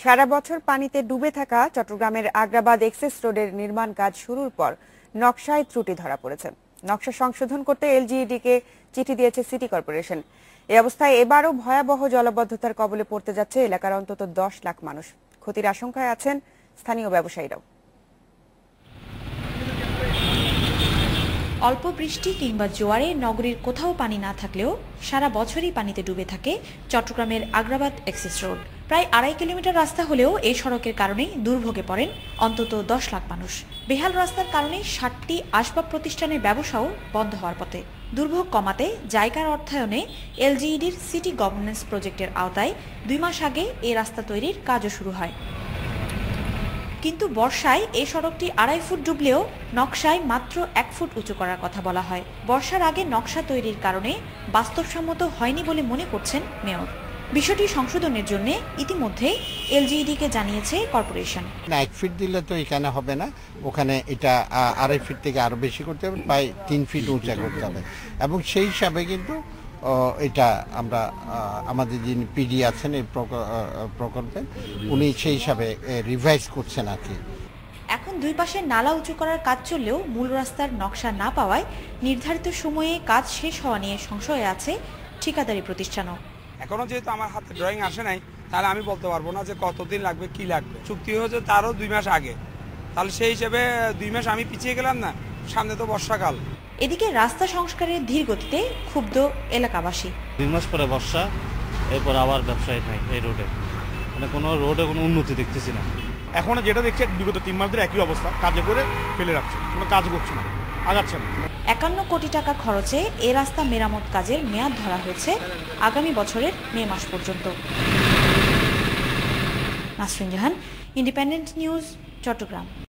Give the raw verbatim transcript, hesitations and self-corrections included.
সারা বছর পানিতে ডুবে থাকা চট্টগ্রামের আগ্রাবাদ এক্সেস রোডের নির্মাণ কাজ শুরুর পর নকশায় ত্রুটি ধরা পড়েছে। নকশা সংশোধন করতে এলজিইডিকে চিঠি দিয়েছে সিটি কর্পোরেশন। এই অবস্থায় এবারও ভয়াবহ জলাবদ্ধতার কবলে পড়তে যাচ্ছে এলাকার অন্তত দশ লাখ মানুষ। ক্ষতির আশঙ্কায় আছেন স্থানীয় ব্যবসায়ীরাও। অল্প বৃষ্টি কিংবা জোয়ারে নগরীর কোথাও পানি না থাকলেও সারা বছরই পানিতে ডুবে থাকে চট্টগ্রামের আগ্রাবাদ এক্সেস রোড। প্রায় আড়াই কিলোমিটার রাস্তা হলেও এই সড়কের কারণে দুর্ভোগে পড়েন অন্তত দশ লাখ মানুষ। বেহাল রাস্তার কারণে ষাটটি আসবাব প্রতিষ্ঠানের ব্যবসাও বন্ধ হওয়ার পথে। দুর্ভোগ কমাতে জায়গার অর্থায়নে এলজিইডির সিটি গভর্নেন্স প্রজেক্টের আওতায় দুই মাস আগে এই রাস্তা তৈরির কাজও শুরু হয়। কিন্তু বর্ষায় এই সড়কটি আড়াই ফুট ডুবলেও নকশায় মাত্র এক ফুট উঁচু করার কথা বলা হয়। বর্ষার আগে নকশা তৈরির কারণে বাস্তবসম্মত হয়নি বলে মনে করছেন মেয়র। বিষয়টি সংশোধনের জন্য ইতিমধ্যে এলজিইডিকে জানিয়েছে কর্পোরেশন। না, এক ফিট দিলে তো এখানে হবে না, ওখানে এটা আড়াই ফিট থেকে আরো বেশি করতে হবে, প্রায় তিন ফিট উঁচা করতে হবে। এবং সেই হিসাবে কিন্তু এটা আমরা আমাদের যিনি পিডি আছেন এই প্রকল্পে, উনি সেই হিসাবে রিভাইজ করছেন আর কি। এখন দুই পাশে নালা উঁচু করার কাজ চললেও মূল রাস্তার নকশা না পাওয়ায় নির্ধারিত সময়ে কাজ শেষ হওয়া নিয়ে সংশয়ে আছে ঠিকাদারি প্রতিষ্ঠানও। এখনো যেহেতু আমার হাতে ড্রয়িং আসে নাই, তাহলে আমি বলতে পারবো না যে কতদিন লাগবে, কি লাগবে। চুক্তি হয়েছে তারও দুই মাস আগে, তাহলে সেই হিসেবে দুই মাস আমি পিছিয়ে গেলাম না, সামনে তো বর্ষাকাল। এদিকে রাস্তা সংস্কারের ধীর গতিতে ক্ষুব্ধ এলাকাবাসী। দুই মাস পরে বর্ষা, এরপর আবার ব্যবসায়ী নাই এই রোডে, মানে কোনো রোডে কোনো উন্নতি দেখতেছি না। এখন যেটা দেখছি বিগত তিন মাস ধরে একই অবস্থা, কাজে করে ফেলে রাখছে, কোনো কাজ করছে না, আগাচ্ছে না। একান্ন কোটি টাকা খরচে এ রাস্তা মেরামত কাজের মেয়াদ ধরা হয়েছে আগামী বছরের মে মাস পর্যন্ত। Nasrin Jahan, independent news, Chittagong.